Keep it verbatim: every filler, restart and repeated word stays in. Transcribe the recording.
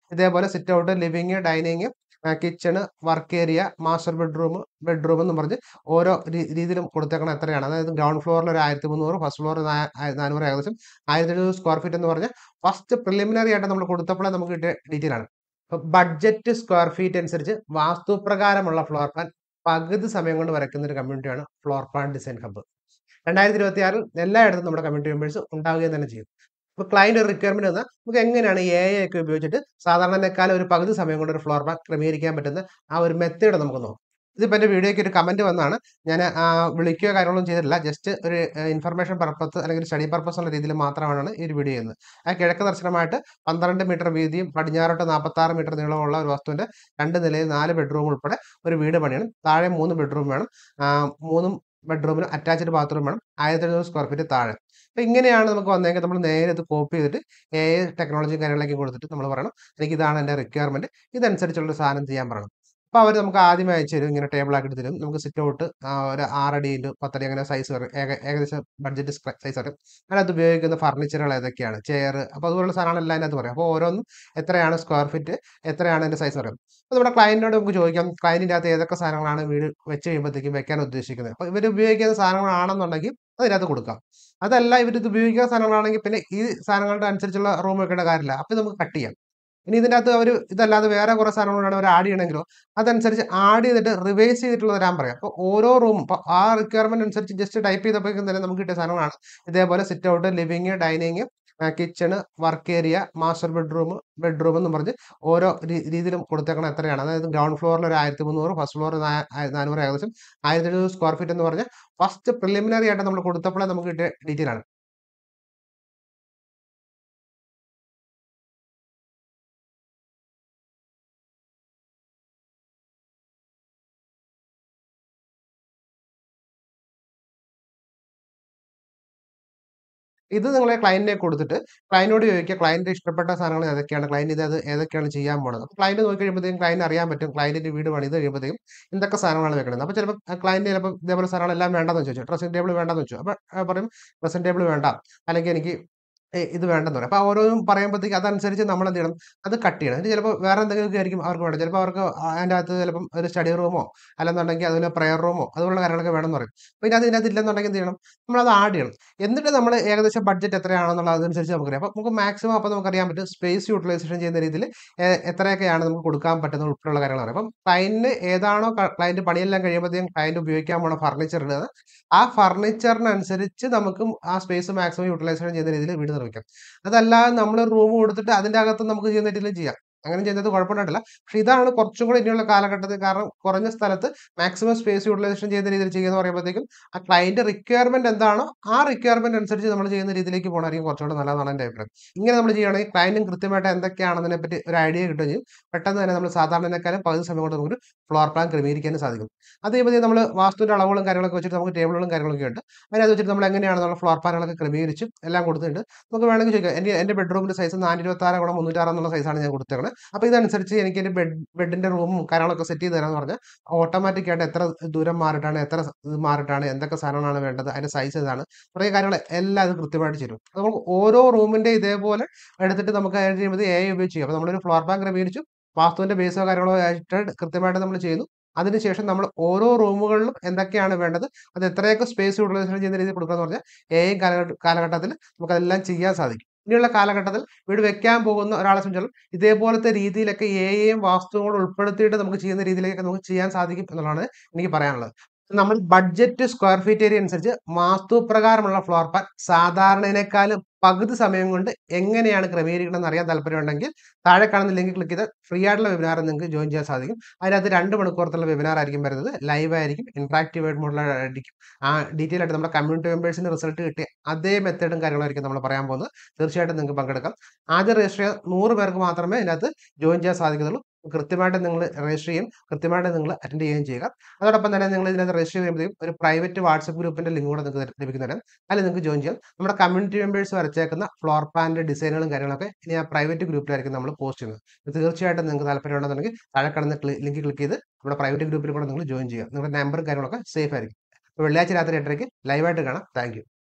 ഇതേപോലെ sit out, living, dining, kitchen, work area, master bedroom, bedroom എന്ന് പറഞ്ഞ് ഓരോ രീതിയിലും കൊടുത്തേക്കണം എത്രയാണ്. അതായത് ഗ്രൗണ്ട് ഫ്ലോറിൽ ഒരു ആയിരത്തി മുന്നൂറ്, ഫസ്റ്റ് ഫ്ലോർ നാനൂറ്, ഏകദേശം ആയിരത്തി എഴുന്നൂറ് സ്ക്വയർ ഫീറ്റ് എന്ന് പറഞ്ഞാൽ ഫസ്റ്റ് പ്രിലിമിനറി ആയിട്ട് നമ്മൾ കൊടുത്തപ്പോഴേ നമുക്ക് കിട്ടിയ ഡീറ്റെയിൽ ആണ്. അപ്പൊ ബഡ്ജറ്റ് സ്ക്വയർ ഫീറ്റ് അനുസരിച്ച് വാസ്തുപ്രകാരമുള്ള ഫ്ലോർ പ്ലാൻ പകുതി സമയം കൊണ്ട് വരയ്ക്കുന്ന ഒരു കമ്മ്യൂണിറ്റിയാണ് ഫ്ലോർ പ്ലാൻ ഡിസൈൻ ഹബ്ബ്. രണ്ടായിരത്തി ഇരുപത്തി ആറിൽ എല്ലായിടത്തും നമ്മുടെ കമ്മ്യൂണിറ്റി മെമ്പേഴ്സ് ഉണ്ടാവുകയും തന്നെ ചെയ്യും. ഇപ്പൊ ക്ലയന്റ് ഒരു റിക്വയർമെന്റ് വന്നാൽ നമുക്ക് എങ്ങനെയാണ് എ ഐ ഒക്കെ ഉപയോഗിച്ചിട്ട് സാധാരണക്കാലം ഒരു പകുതി സമയം കൊണ്ട് ഒരു ഫ്ലോർ പ്ലാൻ ക്രമീകരിക്കാൻ പറ്റുന്ന ആ ഒരു മെത്തേഡ് നമുക്ക് നോക്കാം. ഇതിപ്പോ എന്റെ വീഡിയോയ്ക്ക് ഒരു കമന്റ് വന്നാണ്. ഞാൻ വിളിക്കുകയോ കാര്യങ്ങളൊന്നും ചെയ്തിട്ടില്ല. ജസ്റ്റ് ഒരു ഇൻഫർമേഷൻ പർപ്പസ് അല്ലെങ്കിൽ സ്റ്റഡി പർപ്പസ് ഉള്ള രീതിയിൽ മാത്രമാണ് ഈ ഒരു വീഡിയോ ചെയ്യുന്നത്. ആ കിഴക്ക് ദർശനമായിട്ട് പന്ത്രണ്ട് മീറ്റർ വീതിയും പടിഞ്ഞാറോട്ട് നാൽപ്പത്തി ആറ് മീറ്റർ നീളമുള്ള ഒരു വസ്തുവിന്റെ രണ്ട് നിലയിൽ നാല് ബെഡ്റൂം ഉൾപ്പെടെ ഒരു വീട് പണിയണം. താഴെ മൂന്ന് ബെഡ്റൂം വേണം. മൂന്നും ബെഡ്റൂമിന് അറ്റാച്ച്ഡ് ബാത്റൂം വേണം. ആയിരത്തി എഴുന്നൂറ് സ്ക്വയർ ഫീറ്റ് താഴെ. അപ്പൊ ഇങ്ങനെയാണ് നമുക്ക് വന്നെങ്കിൽ നമ്മൾ നേരെ ഇത് കോപ്പി ചെയ്തിട്ട് എ ഐ ടെക്നോളജിയും കാര്യങ്ങളിലേക്ക് കൊടുത്തിട്ട് നമ്മൾ പറയണം എനിക്ക് ഇതാണ് എന്റെ റിക്വയർമെന്റ്, ഇതനുസരിച്ചുള്ള ഒരു സാധനം ചെയ്യാൻ പറയണം. അപ്പൊ അവർ നമുക്ക് ആദ്യം അയച്ചു തരും, ഇങ്ങനെ ടേബിൾ ആക്കിയിട്ട് തരും. നമുക്ക് സിറ്റ് ഔട്ട് ഒരു ആറടി ഇൻറ്റു പത്തടി അങ്ങനെ സൈസ് വരും, ഏകദേശം ബഡ്ജറ്റ് സൈസ് വരും. അതിനകത്ത് ഉപയോഗിക്കുന്ന ഫർണിച്ചറുകൾ ഏതൊക്കെയാണ്, ചെയർ, അപ്പൊ അതുപോലുള്ള സാധനങ്ങളെല്ലാം അതിനകത്ത് പറയും. അപ്പോൾ ഓരോന്നും എത്രയാണ് സ്ക്വയർ ഫീറ്റ്, എത്രയാണ് അതിന്റെ സൈസ് പറയും. അപ്പൊ നമ്മുടെ ക്ലയന്റിനോട് നമുക്ക് ചോദിക്കാം ക്ലയന്റിന്റെ അകത്ത് ഏതൊക്കെ സാധനങ്ങളാണ് വീട് വെച്ച് കഴിയുമ്പോഴത്തേക്കും വെക്കാൻ ഉദ്ദേശിക്കുന്നത്. അപ്പൊ ഇവർ ഉപയോഗിക്കുന്ന സാധനങ്ങളാണെന്നുണ്ടെങ്കിൽ അതിനകത്ത് കൊടുക്കാം. അതല്ല ഇവർ ഇത് ഉപയോഗിക്കുന്ന സാധനങ്ങളാണെങ്കിൽ പിന്നെ ഈ സാധനങ്ങളുടെ അനുസരിച്ചുള്ള റൂം വെക്കേണ്ട കാര്യമില്ല. അപ്പൊ നമുക്ക് കട്ട് ചെയ്യാം. ഇനി ഇതിന്റെ അകത്ത് അവർ ഇതല്ലാതെ വേറെ കുറെ സാധനങ്ങളാണ് അവർ ആഡ് ചെയ്യണമെങ്കിലോ അതനുസരിച്ച് ആഡ് ചെയ്തിട്ട് റിവൈസ് ചെയ്തിട്ടുള്ള തരാൻ പറയാം. അപ്പോൾ ഓരോ റൂമും ഇപ്പൊ ആ റിക്വയർമെന്റ് അനുസരിച്ച് ജസ്റ്റ് ടൈപ്പ് ചെയ്തപ്പോഴേക്കും തന്നെ നമുക്ക് കിട്ടിയ സാധനങ്ങളാണ് ഇതേപോലെ sit out, living, dining, kitchen, work area, master bedroom, bedroom എന്ന് പറഞ്ഞ് ഓരോ രീതിയിലും കൊടുത്തേക്കണം എത്രയാണ്. അതായത് ഗ്രൗണ്ട് ഫ്ലോറിൽ ഒരു ആയിരത്തി മുന്നൂറ്, ഫസ്റ്റ് ഫ്ലോർ നാനൂറ്, ഏകദേശം ആയിരത്തി എഴുന്നൂറ് സ്ക്വയർ ഫീറ്റ് എന്ന് പറഞ്ഞാൽ ഫസ്റ്റ് പ്രിലിമിനറി ആയിട്ട് നമ്മൾ കൊടുത്തപ്പോഴേ നമുക്ക് കിട്ടിയ ഡീറ്റെയിൽ ആണ്. ഇത് നിങ്ങളെ ക്ലയന്റിനെ കൊടുത്തിട്ട് ക്ലയന്റിനോട് ചോദിക്കുക ക്ലയന്റ് ഇഷ്ടപ്പെട്ട സാധനങ്ങൾ ഏതൊക്കെയാണ്, ക്ലയന്റ് ഇത് അത് ഏതൊക്കെയാണ് ചെയ്യാൻ പോണത്. അപ്പോൾ ക്ലയന്റ് നോക്കി കഴിയുമ്പോഴത്തേക്കും ക്ലയന്റ് അറിയാൻ പറ്റും ക്ലയന്റിന്റെ വീട് പണിത് കഴിയുമ്പോഴത്തേക്കും എന്തൊക്കെ സാധനങ്ങളാണ് വെക്കുന്നത്. അപ്പോൾ ചിലപ്പോൾ ക്ലയന്റ് ചിലപ്പോൾ ഇതേപോലെ സാധനങ്ങളെല്ലാം വേണ്ടെന്ന് ചോദിച്ചു, ഡ്രസ്സിംഗ് ടേബിൾ വേണ്ടെന്ന് വെച്ചു. അപ്പോൾ പറയും ഡ്രസ്സിംഗ് ടേബിൾ വേണ്ട, അല്ലെങ്കിൽ എനിക്ക് ഇത് വേണ്ടെന്ന് പറയും. അപ്പോൾ ഓരോന്നും പറയുമ്പോഴത്തേക്ക് അതനുസരിച്ച് നമ്മൾ എന്ത് ചെയ്യണം, അത് കട്ട് ചെയ്യണം. എന്നിട്ട് ചിലപ്പോൾ വേറെ എന്തെങ്കിലുമൊക്കെ ആയിരിക്കും അവർക്ക് വേണ്ടത്. ചിലപ്പോൾ അവർക്ക് അതിൻ്റെ അകത്ത് ചിലപ്പം ഒരു സ്റ്റഡി റൂമോ അല്ലെന്നുണ്ടെങ്കിൽ അതുപോലെ പ്രെയർ റൂമോ അതുപോലുള്ള കാര്യങ്ങളൊക്കെ വേണമെന്ന് പറയും. അപ്പോൾ ഇതിനകത്ത് ഇതിനകത്ത് ഇല്ലെന്നുണ്ടെങ്കിൽ എന്ത് ചെയ്യണം, നമ്മളത് ആഡ് ചെയ്യണം. എന്നിട്ട് നമ്മൾ ഏകദേശം ബഡ്ജറ്റ് എത്രയാണെന്നുള്ള അതനുസരിച്ച് നമുക്കറിയാം. അപ്പോൾ നമുക്ക് മാക്സിമം അപ്പോൾ നമുക്കറിയാൻ പറ്റും സ്പേസ് യൂട്ടിലൈസേഷൻ ചെയ്യുന്ന രീതിയിൽ എത്രയൊക്കെയാണ് നമുക്ക് കൊടുക്കാൻ പറ്റുന്ന ഉൾപ്പെടെയുള്ള കാര്യങ്ങൾ അറിയാം. അപ്പം ക്ലയന്റിന് ഏതാണോ ക്ലയന്റ് പണിയെല്ലാം കഴിയുമ്പോഴത്തേക്കും ക്ലയന്റ് ഉപയോഗിക്കാൻ പോണ ഫർണിച്ചർ ഇടുന്നത് ആ ഫർണിച്ചറിനനുസരിച്ച് നമുക്ക് ആ സ്പേസ് മാക്സിമം യൂട്ടിലൈസേഷൻ ചെയ്യുന്ന രീതിയിൽ വീട് നിർമ്മിക്കാം. അതല്ലാതെ നമ്മൾ റൂം കൊടുത്തിട്ട് അതിന്റെ അകത്ത് നമുക്ക് ചെയ്യുന്ന രീതിയിൽ ചെയ്യാം. അങ്ങനെ ചെയ്യുന്നത് കുഴപ്പമുണ്ടായിട്ടില്ല. പക്ഷെ ഇതാണ് കുറച്ചും കൂടി ഇനിയുള്ള കാലഘട്ടത്തിൽ, കാരണം കുറഞ്ഞ സ്ഥലത്ത് മാക്സിമം സ്പേസ് യൂട്ടിലൈസേഷൻ ചെയ്യുന്ന രീതിയിൽ ചെയ്യുക എന്ന് പറയുമ്പോഴത്തേക്കും ആ ക്ലയന്റ് റിക്വയർമെന്റ് എന്താണോ ആ റിക്വയർമെന്റ് അനുസരിച്ച് നമ്മൾ ചെയ്യുന്ന രീതിയിലേക്ക് പോകണമായിരിക്കും കുറച്ചുകൂടെ നല്ലതാണ് എൻ്റെ അഭിപ്രായം. ഇങ്ങനെ നമ്മൾ ചെയ്യുകയാണെങ്കിൽ ക്ലയന്റും കൃത്യമായിട്ട് എന്തൊക്കെയാണെന്നതിനെ പറ്റി ഒരു ഐഡിയ കിട്ടുകയും ചെയ്യും. പെട്ടെന്ന് തന്നെ നമ്മൾ സാധാരണക്കാരും പകുതി സമയം കൊണ്ട് നമുക്ക് ഫ്ലോർ പ്ലാൻ ക്രമീകരിക്കാനും സാധിക്കും. അതേപോലെ നമ്മൾ വാസ്തുവിന്റെ അളവുകളും കാര്യങ്ങളൊക്കെ വെച്ചിട്ട് നമുക്ക് ടേബിളുകളും കാര്യങ്ങളൊക്കെ ഉണ്ട്. അതിനകത്ത് വെച്ചിട്ട് നമ്മൾ എങ്ങനെയാണെന്നുള്ള ഫ്ലോർ പ്ലാനുകളൊക്കെ ക്രമീകരിച്ചും എല്ലാം കൊടുത്തിട്ടുണ്ട്. നമുക്ക് വേണമെങ്കിൽ ചോദിക്കാം എൻ്റെ എൻ്റെ ബെഡ്റൂമിന്റെ സൈസ് നാനൂറ്റി ഇരുപത്തി ആറ് ഗുണം മുന്നൂറ്റി ആറ് എന്നുള്ള സൈസാണ് ഞാൻ കൊടുത്തേക്കുന്നത്. അപ്പോൾ ഇതനുസരിച്ച് എനിക്ക് എൻ്റെ ബെഡ് ബെഡിന്റെ റൂമും കാര്യങ്ങളൊക്കെ സെറ്റ് ചെയ്ത് തരാമെന്ന് പറഞ്ഞാൽ ഓട്ടോമാറ്റിക് ആയിട്ട് എത്ര ദൂരം മാറിയിട്ടാണ്, എത്ര ഇത് മാറിയിട്ടാണ്, എന്തൊക്കെ സാധനങ്ങളാണ് വേണ്ടത്, അതിന്റെ സൈസ് ഏതാണ് തുടങ്ങിയ കാര്യങ്ങൾ എല്ലാം അത് കൃത്യമായിട്ട് ചെയ്യും. നമുക്ക് ഓരോ റൂമിന്റെ ഇതേപോലെ എടുത്തിട്ട് നമുക്ക് ചെയ്യുമ്പോൾ എ ഐ ഉപയോഗിച്ച് ചെയ്യും. അപ്പോൾ നമ്മളൊരു ഫ്ലോർ പ്ലാൻ ക്രമീകരിച്ചു വാസ്തുവിന്റെ ബേസോ കാര്യങ്ങളോ ആയിട്ട് കൃത്യമായിട്ട് നമ്മൾ ചെയ്യുന്നു. അതിനുശേഷം നമ്മൾ ഓരോ റൂമുകളിലും എന്തൊക്കെയാണ് വേണ്ടത്, അത് എത്രയൊക്കെ സ്പേസ് യൂട്ടിലൈസേഷൻ ചെയ്യുന്ന രീതിയിൽ കൊടുക്കുക എന്ന് പറഞ്ഞാൽ എ ഐ കാലഘട്ടത്തിൽ നമുക്കതെല്ലാം ചെയ്യാൻ സാധിക്കും. ഇനിയുള്ള കാലഘട്ടത്തിൽ വീട് വെക്കാൻ പോകുന്ന ഒരാളെ സംബന്ധിച്ചാലും ഇതേപോലത്തെ രീതിയിലൊക്കെ എ ഐയും വാസ്തുവും കൂടെ ഉൾപ്പെടുത്തിയിട്ട് നമുക്ക് ചെയ്യുന്ന രീതിയിലേക്ക് നമുക്ക് ചെയ്യാൻ സാധിക്കും എന്നുള്ളതാണ് എനിക്ക് പറയാനുള്ളത്. നമ്മൾ ബഡ്ജറ്റ് സ്ക്വയർ ഫീറ്റ് ഏരിയ അനുസരിച്ച് വാസ്തുപ്രകാരമുള്ള ഫ്ലോർ പ്ലാൻ സാധാരണേക്കാളും പകുതി സമയം കൊണ്ട് എങ്ങനെയാണ് ക്രമീകരിക്കണം എന്ന് അറിയാൻ താല്പര്യമുണ്ടെങ്കിൽ താഴെ കാണുന്ന ലിങ്ക് ക്ലിക്ക് ചെയ്ത് ഫ്രീ ആയിട്ടുള്ള വെബിനാർ നിങ്ങൾക്ക് ജോയിൻ ചെയ്യാൻ സാധിക്കും. അതിനകത്ത് രണ്ട് മണിക്കൂറത്തുള്ള വെബിനാർ ആയിരിക്കും വരുന്നത്. ലൈവ് ആയിരിക്കും, ഇന്ററാക്റ്റീവ് ആയിട്ട് മോഡലായിരിക്കും. ആ ഡീറ്റെയിൽ ആയിട്ട് നമ്മുടെ കമ്മ്യൂണിറ്റി മെമ്പേഴ്സിന് റിസൾട്ട് കിട്ടിയ അതേ മെത്തേഡും കാര്യങ്ങളായിരിക്കും നമ്മൾ പറയാൻ പോകുന്നത്. തീർച്ചയായിട്ടും നിങ്ങൾക്ക് പങ്കെടുക്കാം. ആദ്യം രജിസ്റ്റർ ചെയ്യാൻ നൂറ് പേർക്ക് മാത്രമേ ഇതിനകത്ത് ജോയിൻ ചെയ്യാൻ സാധിക്കുന്നുള്ളൂ. കൃത്യമായിട്ട് നിങ്ങൾ രജിസ്റ്റർ ചെയ്യും, കൃത്യമായിട്ട് നിങ്ങൾ അറ്റൻഡ് ചെയ്യുകയും ചെയ്യുക. അതോടൊപ്പം തന്നെ നിങ്ങൾ ഇതിനകത്ത് രജിസ്റ്റർ ചെയ്യുമ്പോഴത്തേക്കും ഒരു പ്രൈവറ്റ് വാട്സ്ആപ്പ് ഗ്രൂപ്പിന്റെ ലിങ്ക് കൂടെ നിങ്ങൾക്ക് ലഭിക്കുന്നതാണ്. അതിൽ നിങ്ങൾക്ക് ജോയിൻ ചെയ്യാം. നമ്മുടെ കമ്മ്യൂണിറ്റി മെമ്പേഴ്സ് വരച്ചേക്കുന്ന ഫ്ലോർ പ്ലാനിന്റെ ഡിസൈനുകളും കാര്യങ്ങളൊക്കെ ഇനി ആ പ്രൈവറ്റ് ഗ്രൂപ്പിലായിരിക്കും നമ്മൾ പോസ്റ്റ് ചെയ്യുന്നത്. തീർച്ചയായിട്ടും നിങ്ങൾക്ക് താല്പര്യം ഉണ്ടെന്നുണ്ടെങ്കിൽ താഴെ കാണുന്ന ലിങ്ക് ക്ലിക്ക് ചെയ്ത് നമ്മുടെ പ്രൈവറ്റ് ഗ്രൂപ്പിൽ കൂടെ നിങ്ങൾ ജോയിൻ ചെയ്യുക. നിങ്ങളുടെ നമ്പറും കാര്യങ്ങളൊക്കെ സേഫ് ആയിരിക്കും. വെള്ളിയാഴ്ച രാത്രി എട്ടരയ്ക്ക് ലൈവായിട്ട് കാണാം. Thank U.